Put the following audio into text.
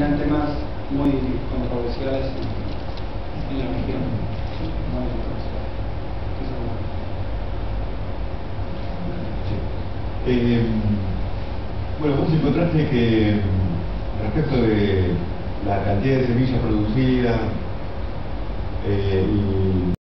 eran temas muy controversiales en la región. Muy controversiales. Bueno, vos encontraste que respecto de la cantidad de semillas producidas y